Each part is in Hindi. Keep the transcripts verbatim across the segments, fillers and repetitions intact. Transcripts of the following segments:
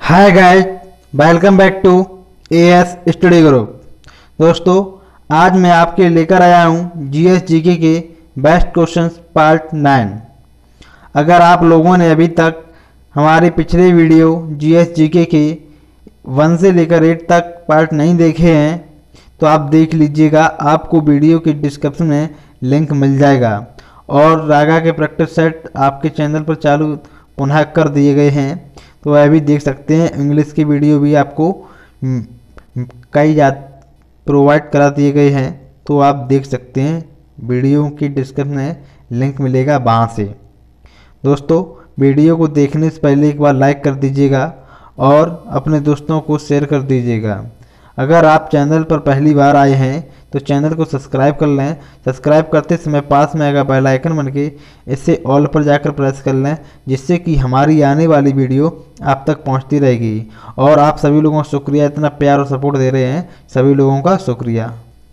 Hi guys, welcome back to AS study group. दोस्तों, आज मैं आपके लिए लेकर आया हूँ जीएस जीके के बेस्ट क्वेश्चंस पार्ट नाइन। अगर आप लोगों ने अभी तक हमारे पिछले वीडियो जीएस जीके के वन से लेकर एट तक पार्ट नहीं देखे हैं तो आप देख लीजिएगा। आपको वीडियो के डिस्क्रिप्शन में लिंक मिल जाएगा। और रागा के प्रैक्टिस सेट आपके चैनल पर चालू पुनः कर दिए गए हैं, तो वह भी देख सकते हैं। इंग्लिश की वीडियो भी आपको कई जात प्रोवाइड करा दिए गए हैं, तो आप देख सकते हैं। वीडियो की डिस्क्रिप्शन में लिंक मिलेगा वहाँ से। दोस्तों, वीडियो को देखने से पहले एक बार लाइक कर दीजिएगा और अपने दोस्तों को शेयर कर दीजिएगा। अगर आप चैनल पर पहली बार आए हैं तो चैनल को सब्सक्राइब कर लें। सब्सक्राइब करते समय पास में आएगा बेल आइकन बन के, इसे ऑल पर जाकर प्रेस कर लें, जिससे कि हमारी आने वाली वीडियो आप तक पहुंचती रहेगी। और आप सभी लोगों का शुक्रिया, इतना प्यार और सपोर्ट दे रहे हैं, सभी लोगों का शुक्रिया।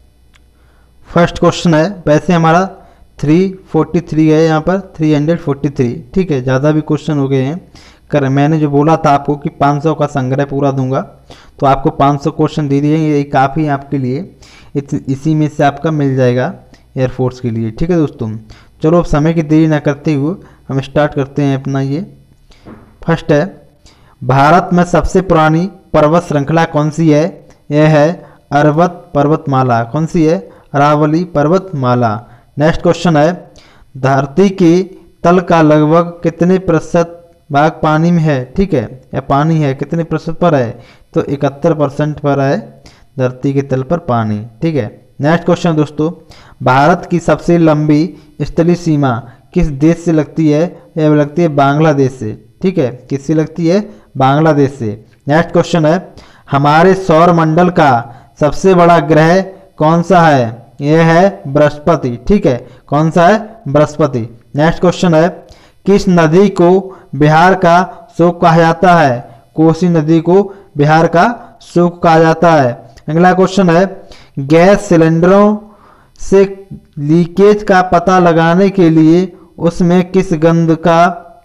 फर्स्ट क्वेश्चन है, वैसे हमारा थ्री फोर्टी थ्री है, यहाँ पर थ्री हंड्रेड फोर्टी थ्री, ठीक है। ज़्यादा भी क्वेश्चन हो गए हैं। कर मैंने जो बोला था आपको कि पाँच सौ का संग्रह पूरा दूंगा, तो आपको पाँच सौ क्वेश्चन दे दिए। ये काफ़ी आपके लिए, इसी में से आपका मिल जाएगा एयरफोर्स के लिए, ठीक है दोस्तों। चलो अब समय की देरी ना करते हुए हम स्टार्ट करते हैं अपना। ये फर्स्ट है, भारत में सबसे पुरानी पर्वत श्रृंखला कौन सी है? यह है अरवत पर्वतमाला। कौन सी है? अरावली पर्वतमाला। नेक्स्ट क्वेश्चन है, धरती के तल का लगभग कितने प्रतिशत भाग पानी में है? ठीक है, या पानी है, कितने प्रतिशत पर है? तो इकहत्तर परसेंट पर है धरती के तल पर पानी, ठीक है। नेक्स्ट क्वेश्चन दोस्तों, भारत की सबसे लंबी स्थलीय सीमा किस देश से लगती है? यह लगती है बांग्लादेश से, ठीक है। किससे लगती है? बांग्लादेश से। नेक्स्ट क्वेश्चन है, हमारे सौर मंडल का सबसे बड़ा ग्रह कौन सा है? यह है बृहस्पति, ठीक है। कौन सा है? बृहस्पति। नेक्स्ट क्वेश्चन है, किस नदी को बिहार का शोक कहा जाता है? कोसी नदी को बिहार का शोक कहा जाता है। अगला क्वेश्चन है, गैस सिलेंडरों से लीकेज का पता लगाने के लिए उसमें किस गंध का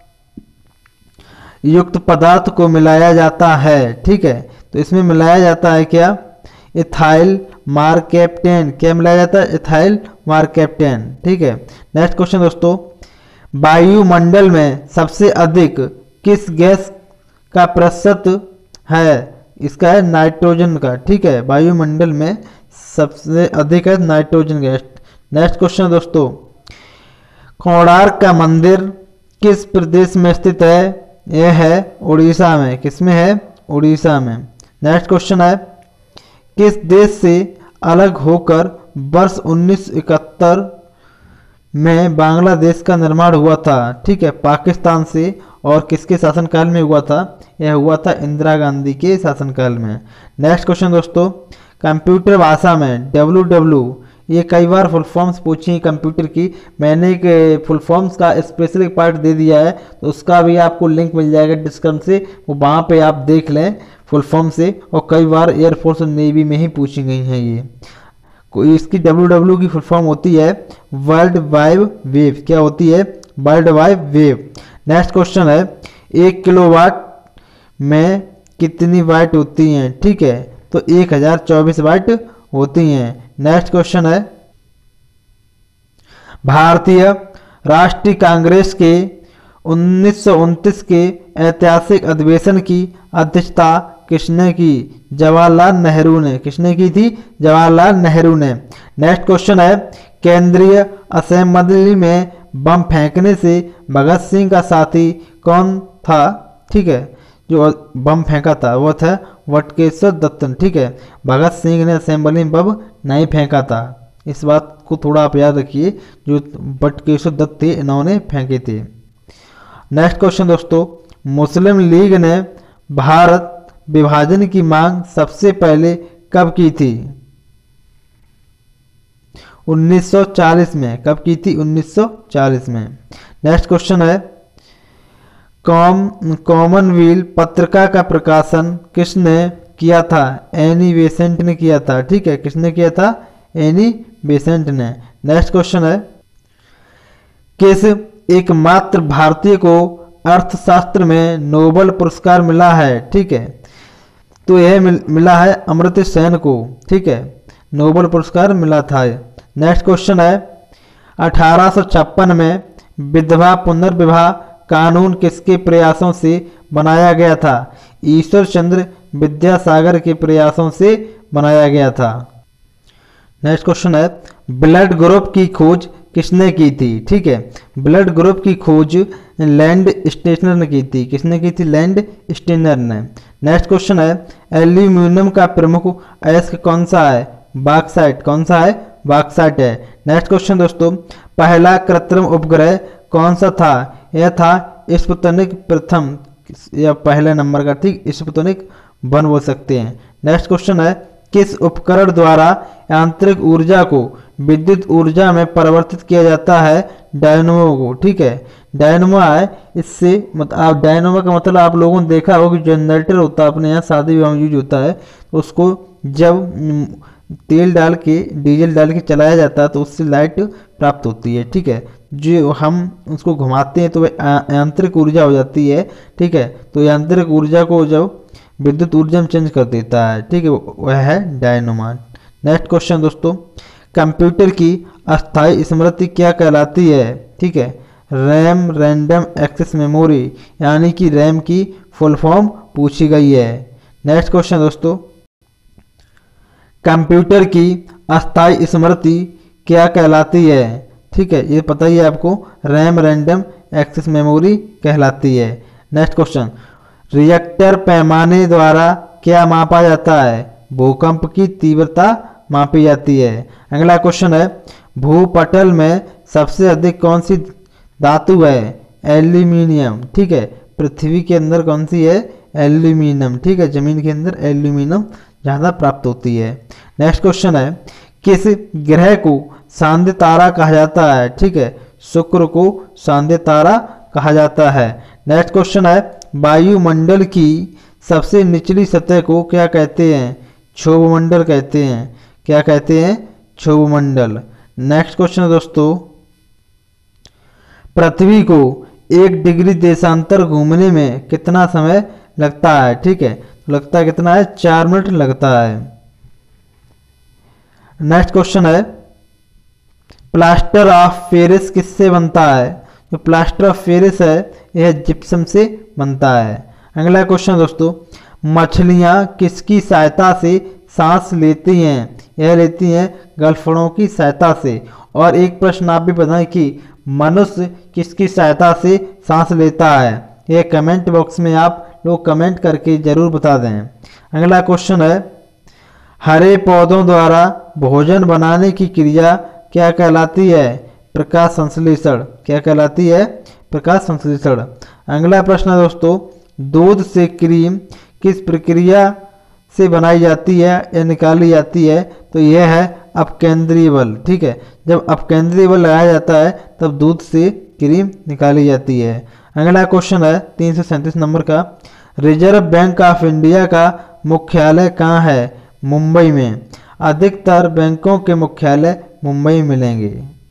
युक्त पदार्थ को मिलाया जाता है? ठीक है, तो इसमें मिलाया जाता है क्या? Ethyl mercaptan. क्या मिलाया जाता है? इथाइल मार्केप्टेन, ठीक है। नेक्स्ट क्वेश्चन दोस्तों, वायुमंडल में सबसे अधिक किस गैस का प्रतिशत है? इसका है नाइट्रोजन का, ठीक है। वायुमंडल में सबसे अधिक है नाइट्रोजन गैस। नेक्स्ट क्वेश्चन दोस्तों, कोणार्क का मंदिर किस प्रदेश में स्थित है? यह है उड़ीसा में। किसमें है? उड़ीसा में। नेक्स्ट क्वेश्चन है, किस देश से अलग होकर वर्ष उन्नीस सौ इकहत्तर में बांग्लादेश का निर्माण हुआ था? ठीक है, पाकिस्तान से। और किसके शासनकाल में हुआ था? यह हुआ था इंदिरा गांधी के शासनकाल में। नेक्स्ट क्वेश्चन दोस्तों, कंप्यूटर भाषा में डब्ल्यू डब्ल्यू, ये कई बार फुल फॉर्म्स पूछी हैं कंप्यूटर की। मैंने एक फुल फॉर्म्स का स्पेशल एक पार्ट दे दिया है, तो उसका भी आपको लिंक मिल जाएगा डिस्क्रिप्शन से, वो वहाँ पे आप देख लें फुल फॉर्म से। और कई बार एयरफोर्स और नेवी में ही पूछी गई हैं ये। कोई इसकी डब्ल्यू डब्ल्यू की फुल फॉर्म होती है वर्ल्ड वाइड वेव। क्या होती है? World wide web. Next question है, एक किलोवाट में कितनी वाट होती हैं? ठीक है, तो एक हजार चौबीस वाट होती हैं। नेक्स्ट क्वेश्चन है, भारतीय राष्ट्रीय कांग्रेस के उन्नीस सौ उनतीस के ऐतिहासिक अधिवेशन की अध्यक्षता किसने की? जवाहरलाल नेहरू ने। किसने की थी? जवाहरलाल नेहरू ने। नेक्स्ट क्वेश्चन है, केंद्रीय असेंबली में बम फेंकने से भगत सिंह का साथी कौन था? ठीक है, जो बम फेंका था वो था बटुकेश्वर दत्त, ठीक है। भगत सिंह ने असेंबली में बम नहीं फेंका था, इस बात को थोड़ा आप याद रखिए। जो बटुकेश्वर दत्त थे, इन्होंने फेंके थे। नेक्स्ट क्वेश्चन दोस्तों, मुस्लिम लीग ने भारत विभाजन की मांग सबसे पहले कब की थी? उन्नीस सौ चालीस में। कब की थी? उन्नीस सौ चालीस में। नेक्स्ट क्वेश्चन है, कॉम कॉमनवेल्थ पत्रिका का प्रकाशन किसने किया था? एनी बेसेंट ने किया था, ठीक है। किसने किया था? एनी बेसेंट ने। नेक्स्ट क्वेश्चन है, किस एकमात्र भारतीय को अर्थशास्त्र में नोबेल पुरस्कार मिला है? ठीक है, तो यह मिल, मिला है अमर्त्य सेन को। ठीक है, नोबेल पुरस्कार मिला था। नेक्स्ट क्वेश्चन है, अठारह सौ छप्पन में विधवा पुनर्विवाह कानून किसके प्रयासों से बनाया गया था? ईश्वर चंद्र विद्यासागर के प्रयासों से बनाया गया था। नेक्स्ट क्वेश्चन है, ब्लड ग्रुप की खोज किसने की थी? ठीक है, ब्लड ग्रुप की खोज लैंड स्टेनर ने की थी। किसने की थी? लैंड स्टेनर ने। नेक्स्ट क्वेश्चन है, एल्यूमिनियम का प्रमुख अयस्क कौन सा है? बॉक्साइट। कौन सा है? बॉक्साइट है। नेक्स्ट क्वेश्चन दोस्तों, पहला कृत्रिम उपग्रह कौन सा था? यह था स्पुतनिक प्रथम, या पहले नंबर का। ठीक, स्पुतनिक वन बोल सकते हैं। नेक्स्ट क्वेश्चन है, किस उपकरण द्वारा यांत्रिक ऊर्जा को विद्युत ऊर्जा में परिवर्तित किया जाता है? डायनमो को। ठीक है, डायनमो है। इससे मत आप डायनमो का मतलब आप लोगों ने देखा होगा कि जनरेटर होता है, अपने यहाँ शादी विवाह में यूज होता है, तो उसको जब तेल डाल के डीजल डाल के चलाया जाता है तो उससे लाइट प्राप्त होती है। ठीक है, जो हम उसको घुमाते हैं तो वह यांत्रिक ऊर्जा हो जाती है। ठीक है, तो यांत्रिक ऊर्जा को जब विद्युत ऊर्जा में चेंज कर देता है। ठीक है, वह है डायनमो। नेक्स्ट क्वेश्चन दोस्तों, कंप्यूटर की अस्थायी स्मृति क्या कहलाती है? ठीक है, रैम रैंडम एक्सेस मेमोरी, यानी कि रैम की फुल फॉर्म पूछी गई है। नेक्स्ट क्वेश्चन दोस्तों, कंप्यूटर की अस्थायी स्मृति क्या कहलाती है? ठीक है, ये पता ही है आपको, रैम रैंडम एक्सेस मेमोरी कहलाती है। नेक्स्ट क्वेश्चन, रिएक्टर पैमाने द्वारा क्या मापा जाता है? भूकंप की तीव्रता मापी जाती है। अगला क्वेश्चन है, भूपटल में सबसे अधिक कौन सी धातु है? एल्यूमिनियम। ठीक है, पृथ्वी के अंदर कौन सी है? एल्यूमिनियम। ठीक है, जमीन के अंदर एल्यूमिनियम ज़्यादा प्राप्त होती है। नेक्स्ट क्वेश्चन है, किस ग्रह को शांति तारा कहा जाता है? ठीक है, शुक्र को शांति तारा कहा जाता है। नेक्स्ट क्वेश्चन है, वायुमंडल की सबसे निचली सतह को क्या कहते हैं? क्षोभमंडल कहते हैं। क्या कहते हैं? क्षोभमंडल। नेक्स्ट क्वेश्चन दोस्तों, पृथ्वी को एक डिग्री देशांतर घूमने में कितना समय लगता है? ठीक है, तो लगता है कितना है? चार मिनट लगता है। नेक्स्ट क्वेश्चन है, प्लास्टर ऑफ पेरिस किससे बनता है? जो प्लास्टर ऑफ पेरिस है यह जिप्सम से बनता है। अगला क्वेश्चन दोस्तों, मछलियां किसकी सहायता से सांस लेती हैं? यह लेती हैं गलफड़ों की सहायता से। और एक प्रश्न आप भी बताएं कि मनुष्य किसकी सहायता से सांस लेता है? यह कमेंट बॉक्स में आप लोग कमेंट करके जरूर बता दें। अगला क्वेश्चन है, हरे पौधों द्वारा भोजन बनाने की क्रिया क्या कहलाती है? प्रकाश संश्लेषण। क्या कहलाती है? प्रकाश संश्लेषण। अगला प्रश्न है दोस्तों, दूध से क्रीम किस प्रक्रिया से बनाई जाती है या निकाली जाती है? तो यह है अपकेंद्रीय बल। ठीक है, जब अपकेंद्रीय बल लगाया जाता है तब दूध से क्रीम निकाली जाती है। अगला क्वेश्चन है तीन सौ सैंतीस नंबर का, रिजर्व बैंक ऑफ इंडिया का मुख्यालय कहाँ है? मुंबई में। अधिकतर बैंकों के मुख्यालय मुंबई में मिलेंगे।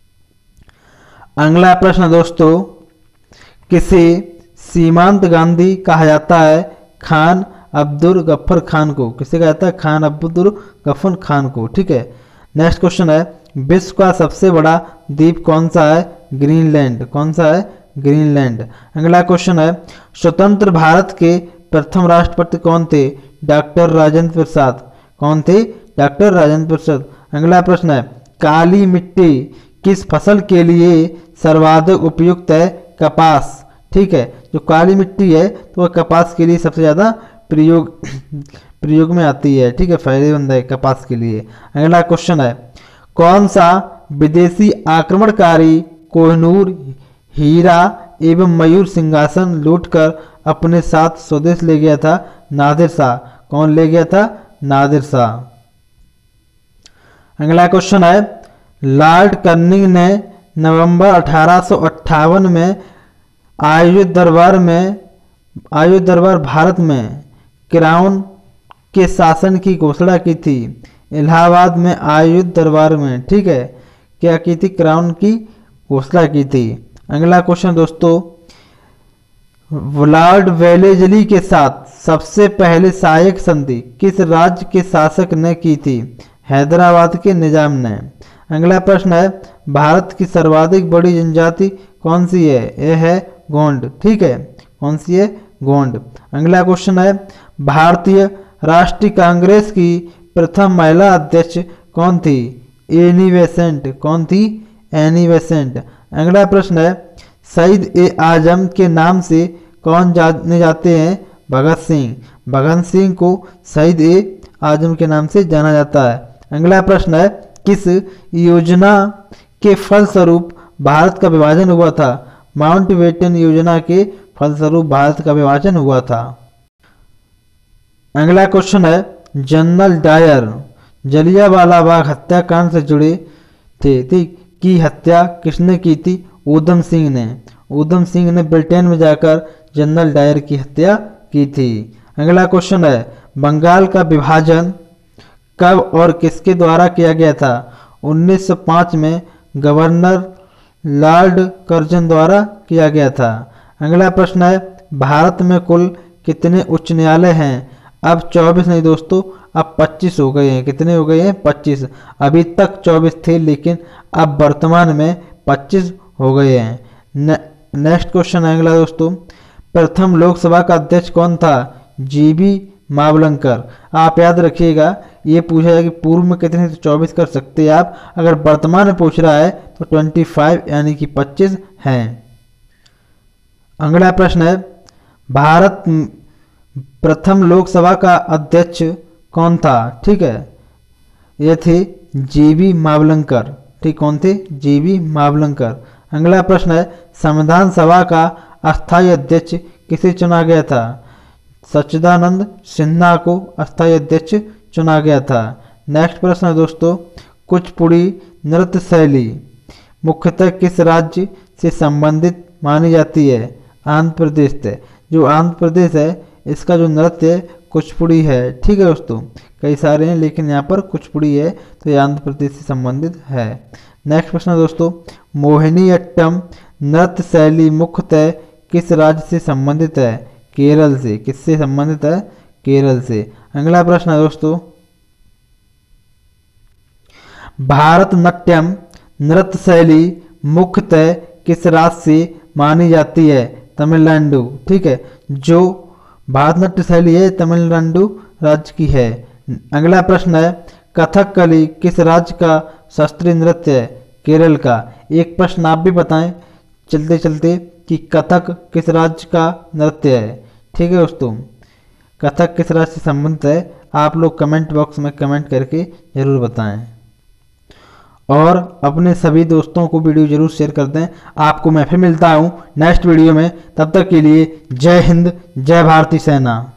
अगला प्रश्न दोस्तों, किसे सीमांत गांधी कहा जाता है? खान अब्दुल गफ्फर खान को। किसे कहा जाता है? खान अब्दुल गफ्फर खान को। ठीक है। नेक्स्ट क्वेश्चन है, विश्व का सबसे बड़ा द्वीप कौन सा है? ग्रीनलैंड। कौन सा है? ग्रीनलैंड। अगला क्वेश्चन है, स्वतंत्र भारत के प्रथम राष्ट्रपति कौन थे? डॉक्टर राजेंद्र प्रसाद। कौन थे? डॉक्टर राजेंद्र प्रसाद। अगला प्रश्न है, काली मिट्टी किस फसल के लिए सर्वाधिक उपयुक्त है? कपास। ठीक है, जो काली मिट्टी है तो वह कपास के लिए सबसे ज़्यादा प्रयोग प्रयोग में आती है। ठीक है, फायदेमंद है कपास के लिए। अगला क्वेश्चन है, कौन सा विदेशी आक्रमणकारी कोहिनूर हीरा एवं मयूर सिंहासन लूटकर अपने साथ स्वदेश ले गया था? नादिर शाह। कौन ले गया था? नादिर शाह। अगला क्वेश्चन है, लॉर्ड कर्निंग ने नवंबर अठारह सौ अट्ठावन में आयोजित दरबार में आयोजित दरबार भारत में क्राउन के शासन की घोषणा की थी। इलाहाबाद में आयोजित दरबार में, ठीक है, क्या की थी? क्राउन की घोषणा की थी। अगला क्वेश्चन दोस्तों, लॉर्ड वेलेस्ली के साथ सबसे पहले सहायक संधि किस राज्य के शासक ने की थी? हैदराबाद के निजाम ने। अगला प्रश्न है, भारत की सर्वाधिक बड़ी जनजाति कौन सी है? यह है गोंड। ठीक है, कौन सी है? गोंड। अगला क्वेश्चन है, भारतीय राष्ट्रीय कांग्रेस की प्रथम महिला अध्यक्ष कौन थी? Annie Besant. कौन थी? Annie Besant. अगला प्रश्न है, शहीद ए आजम के नाम से कौन जाने जाते हैं? भगत सिंह। भगत सिंह को शहीद ए आजम के नाम से जाना जाता है। अगला प्रश्न है, किस योजना के फलस्वरूप भारत का विभाजन हुआ था? माउंटबेटन योजना के फलस्वरूप भारत का विभाजन हुआ था। अगला क्वेश्चन है, जनरल डायर जलियांवाला बाग हत्याकांड से जुड़े थे, ठीक, की हत्या किसने की थी? ऊधम सिंह ने। ऊधम सिंह ने ब्रिटेन में जाकर जनरल डायर की हत्या की थी। अगला क्वेश्चन है, बंगाल का विभाजन कब और किसके द्वारा किया गया था? उन्नीस सौ पाँच में गवर्नर लॉर्ड कर्जन द्वारा किया गया था। अगला प्रश्न है, भारत में कुल कितने उच्च न्यायालय हैं? अब चौबीस नहीं दोस्तों, अब पच्चीस हो गए हैं। कितने हो गए हैं? पच्चीस। अभी तक चौबीस थे लेकिन अब वर्तमान में पच्चीस हो गए हैं। ने, नेक्स्ट क्वेश्चन है अगला दोस्तों, प्रथम लोकसभा का अध्यक्ष कौन था? जीबी मावलंकर। आप याद रखिएगा, ये पूछा जाए कि पूर्व में कितने, तो चौबीस कर सकते हैं आप। अगर वर्तमान में पूछ रहा है तो पच्चीस यानी कि पच्चीस हैं। अगला प्रश्न है, भारत प्रथम लोकसभा का अध्यक्ष कौन था? ठीक है, ये थे जीबी मावलंकर। ठीक, कौन थे? जीबी मावलंकर। अगला प्रश्न है, संविधान सभा का अस्थायी अध्यक्ष किसे चुना गया था? सच्चिदानंद सिन्हा को अस्थायी अध्यक्ष चुना गया था। नेक्स्ट प्रश्न है दोस्तों, कुचिपुड़ी नृत्य शैली मुख्यतः किस राज्य से संबंधित मानी जाती है? आंध्र प्रदेश से। जो आंध्र प्रदेश है इसका जो नृत्य है कुचिपुड़ी है। ठीक है दोस्तों, कई सारे हैं लेकिन यहाँ पर कुचिपुड़ी है तो ये आंध्र प्रदेश से संबंधित है। नेक्स्ट प्रश्न है दोस्तों, मोहिनीअट्टम नृत्य शैली मुख्यतः किस राज्य से संबंधित है? केरल से। किससे संबंधित है? केरल से। अगला प्रश्न है दोस्तों, भारतनाट्यम नृत्य शैली मुख्यतः किस राज्य से मानी जाती है? तमिलनाडु। ठीक है, जो भारतनाट्य शैली है तमिलनाडु राज्य की है। अगला प्रश्न है, कथकली किस राज्य का शास्त्रीय नृत्य है? केरल का। एक प्रश्न आप भी बताएं चलते चलते कि कथक किस राज्य का नृत्य है? ठीक है दोस्तों, कथक किस राज्य से संबंधित है? आप लोग कमेंट बॉक्स में कमेंट करके जरूर बताएं और अपने सभी दोस्तों को वीडियो जरूर शेयर कर दें। आपको मैं फिर मिलता हूँ नेक्स्ट वीडियो में, तब तक के लिए जय हिंद, जय भारतीय सेना।